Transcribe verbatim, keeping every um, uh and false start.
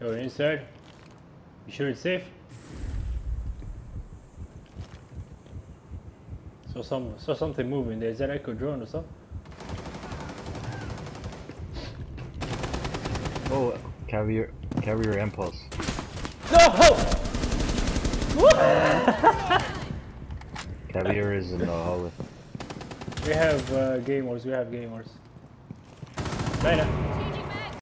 Go inside. You sure it's safe? So some saw something moving there. Is that Echo drone or something? Oh, carrier, carrier impulse. No! Carrier is in the hallway. We have uh, gamers. We have gamers. Later.